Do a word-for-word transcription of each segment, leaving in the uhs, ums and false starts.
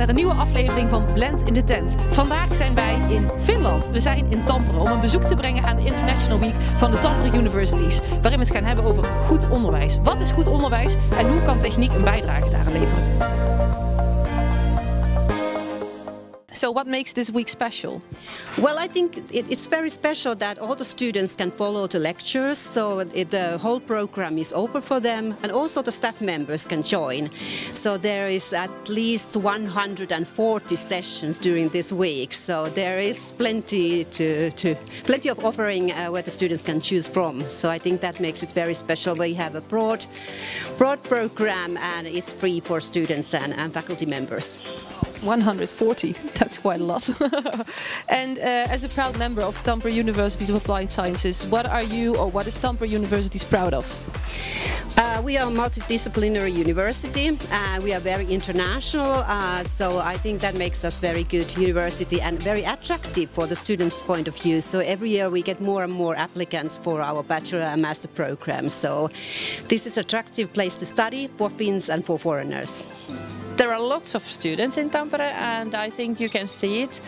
naar een nieuwe aflevering van Blend in the Tent. Vandaag zijn wij in Finland. We zijn in Tampere om een bezoek te brengen aan de International Week van de Tampere Universities, waarin we het gaan hebben over goed onderwijs. Wat is goed onderwijs en hoe kan techniek een bijdrage daaraan leveren? So what makes this week special? Well, I think it, it's very special that all the students can follow the lectures, so it, the whole program is open for them, and also the staff members can join. So there is at least one hundred forty sessions during this week, so there is plenty to, to plenty of offering uh, where the students can choose from. So I think that makes it very special. We have a broad, broad program, and it's free for students and, and faculty members. one hundred forty, that's quite a lot. And uh, as a proud member of Tampere Universities of Applied Sciences, what are you or what is Tampere Universities proud of? Uh, we are a multidisciplinary university. Uh, we are very international, uh, so I think that makes us very good university and very attractive for the students' point of view. So every year we get more and more applicants for our bachelor and master programs. So this is an attractive place to study for Finns and for foreigners. There are lots of students in Tampere, and I think you can see it.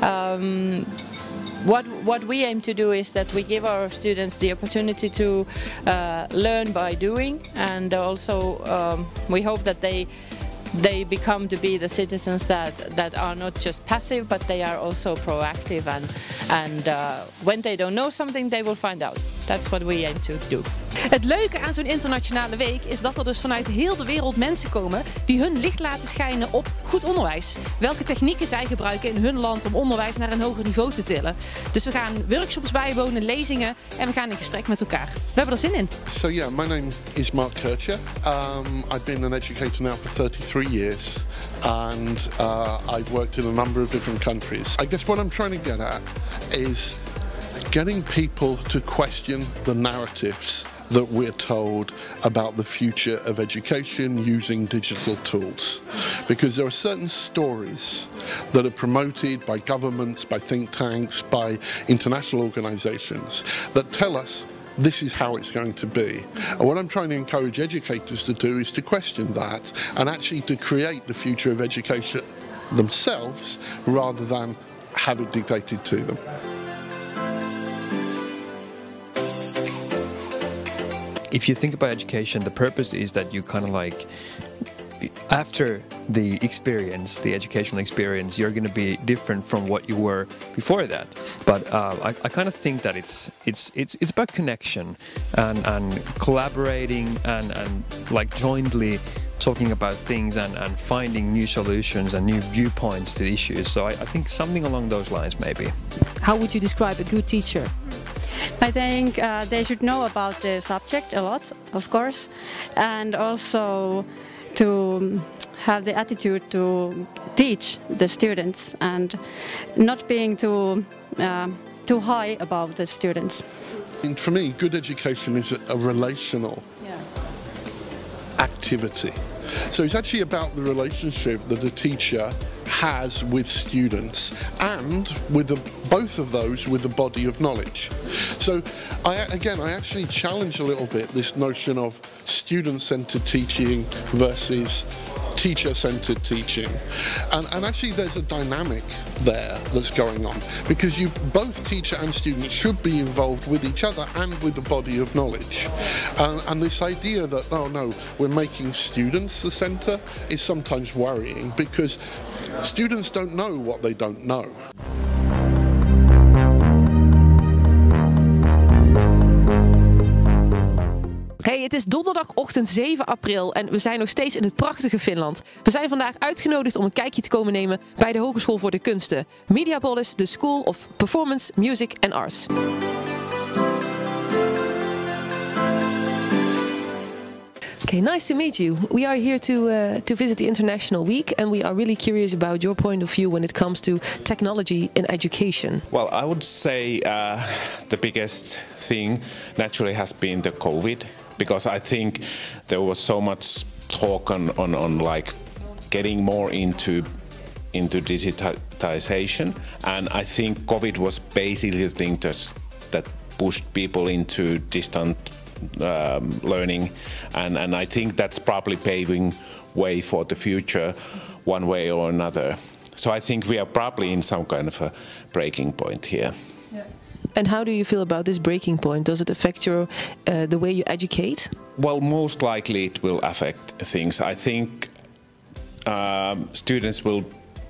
Um, what, what we aim to do is that we give our students the opportunity to uh, learn by doing, and also um, we hope that they they become to be the citizens that, that are not just passive, but they are also proactive, and, and uh, when they don't know something, they will find out. That's what we aim to do. Het leuke aan zo'n internationale week is dat er dus vanuit heel de wereld mensen komen die hun licht laten schijnen op goed onderwijs. Welke technieken zij gebruiken in hun land om onderwijs naar een hoger niveau te tillen. Dus we gaan workshops bijwonen, lezingen en we gaan in gesprek met elkaar. We hebben er zin in. So yeah, my name is Mark Kircher. Um, I've been an educator now for thirty-three years, and uh, I've worked in a number of different countries. I guess what I'm trying to get at is getting people to question the narratives that we're told about the future of education using digital tools. Because there are certain stories that are promoted by governments, by think tanks, by international organizations that tell us this is how it's going to be. And what I'm trying to encourage educators to do is to question that and actually to create the future of education themselves rather than have it dictated to them. If you think about education, the purpose is that you kind of like, after the experience, the educational experience, you're going to be different from what you were before that. But uh, I, I kind of think that it's it's it's it's about connection and, and collaborating and, and like jointly talking about things and, and finding new solutions and new viewpoints to issues. So I, I think something along those lines maybe. How would you describe a good teacher? I think uh, they should know about the subject a lot, of course, and also to have the attitude to teach the students and not being too uh, too high above the students. And for me, good education is a, a relational Yeah. activity. So it's actually about the relationship that a teacher has with students and with the, both of those with the body of knowledge. So I, again, I actually challenge a little bit this notion of student-centered teaching versus teacher-centered teaching, and, and actually there's a dynamic there that's going on, because you both teacher and student should be involved with each other and with the body of knowledge, and, and this idea that oh no, we're making students the centre is sometimes worrying, because students don't know what they don't know. Hey, het is donderdagochtend zeven april en we zijn nog steeds in het prachtige Finland. We zijn vandaag uitgenodigd om een kijkje te komen nemen bij de Hogeschool voor de Kunsten. Mediapolis, the School of Performance, Music and Arts. Okay, nice to meet you. We are here to uh, to visit the International Week, and we are really curious about your point of view when it comes to technology in education. Well, I would say uh, the biggest thing naturally has been the COVID, because I think there was so much talk on, on, on like getting more into into digitization, and I think COVID was basically the thing that that pushed people into distant um, learning, and, and I think that's probably paving way for the future one way or another. So I think we are probably in some kind of a breaking point here. Yeah. And how do you feel about this breaking point? Does it affect your uh, the way you educate? Well, most likely it will affect things. I think um, students will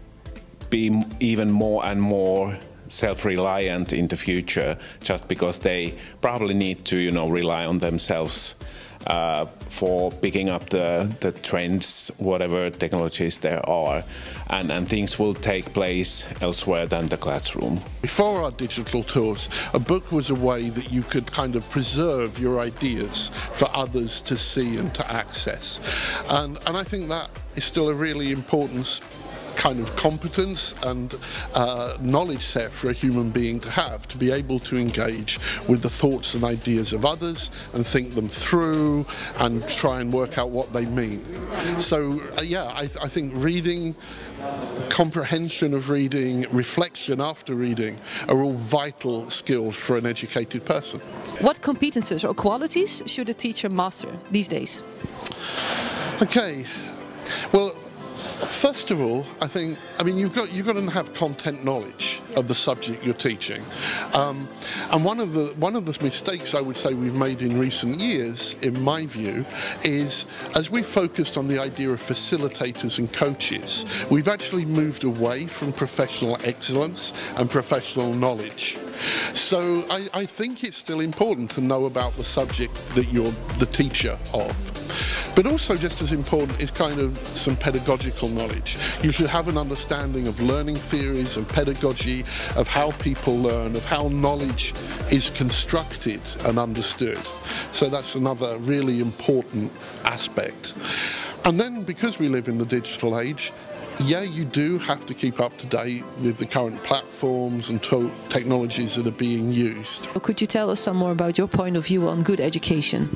be even more and more self-reliant in the future, just because they probably need to, you know, rely on themselves uh, for picking up the, the trends, whatever technologies there are, and, and things will take place elsewhere than the classroom. Before our digital tools, a book was a way that you could kind of preserve your ideas for others to see and to access. And, and I think that is still a really important kind of competence and uh, knowledge set for a human being to have, to be able to engage with the thoughts and ideas of others and think them through and try and work out what they mean. So uh, yeah, I, I think reading, comprehension of reading, reflection after reading are all vital skills for an educated person. What competences or qualities should a teacher master these days? Okay, well, first of all, I think, I mean, you've got, you've got to have content knowledge of the subject you're teaching. Um, and one of the one of the mistakes I would say we've made in recent years, in my view, is as we focused on the idea of facilitators and coaches, we've actually moved away from professional excellence and professional knowledge. So I, I think it's still important to know about the subject that you're the teacher of. But also just as important is kind of some pedagogical knowledge. You should have an understanding of learning theories, of pedagogy, of how people learn, of how knowledge is constructed and understood. So that's another really important aspect. And then because we live in the digital age, yeah, you do have to keep up to date with the current platforms and technologies that are being used. Could you tell us some more about your point of view on good education?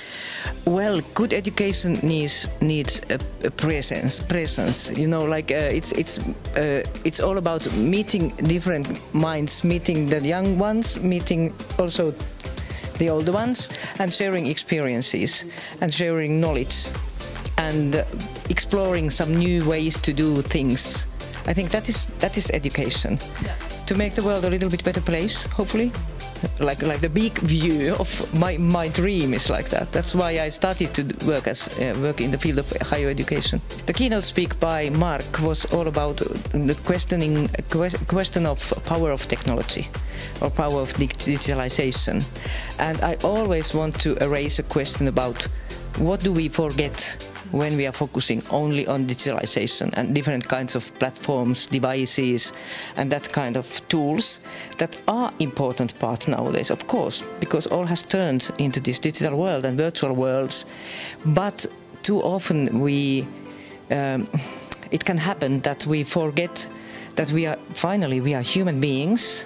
Well, good education needs needs a, a presence. Presence, you know, like uh, it's it's uh, it's all about meeting different minds, meeting the young ones, meeting also the older ones, and sharing experiences and sharing knowledge, and uh, exploring some new ways to do things. I think that is that is education, yeah. To make the world a little bit better place, hopefully. Like, like the big view of my, my dream is like that. That's why I started to work as uh, work in the field of higher education. The keynote speak by Mark was all about the questioning question of power of technology or power of digitalization. And I always want to raise a question about what do we forget when we are focusing only on digitalization and different kinds of platforms, devices, and that kind of tools that are important part nowadays, of course, because all has turned into this digital world and virtual worlds. But too often we, um, it can happen that we forget that we are, finally, we are human beings,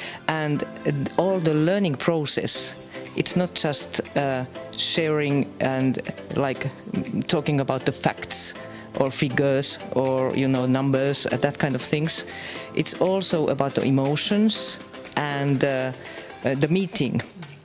and all the learning process, it's not just uh, sharing and like talking about the facts or figures or, you know, numbers, uh, that kind of things. It's also about the emotions and uh, uh, the meeting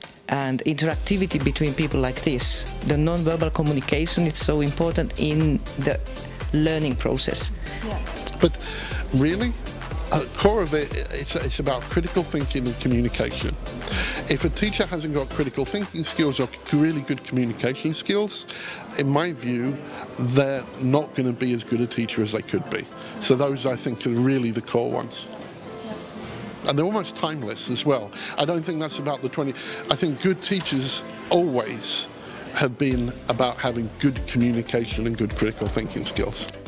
and interactivity between people like this. The non-verbal communication is so important in the learning process. Yeah. But really, at the core of it, it's, it's about critical thinking and communication. If a teacher hasn't got critical thinking skills or really good communication skills, in my view, they're not going to be as good a teacher as they could be. So those, I think, are really the core ones. And they're almost timeless as well. I don't think that's about the twenty... I think good teachers always have been about having good communication and good critical thinking skills.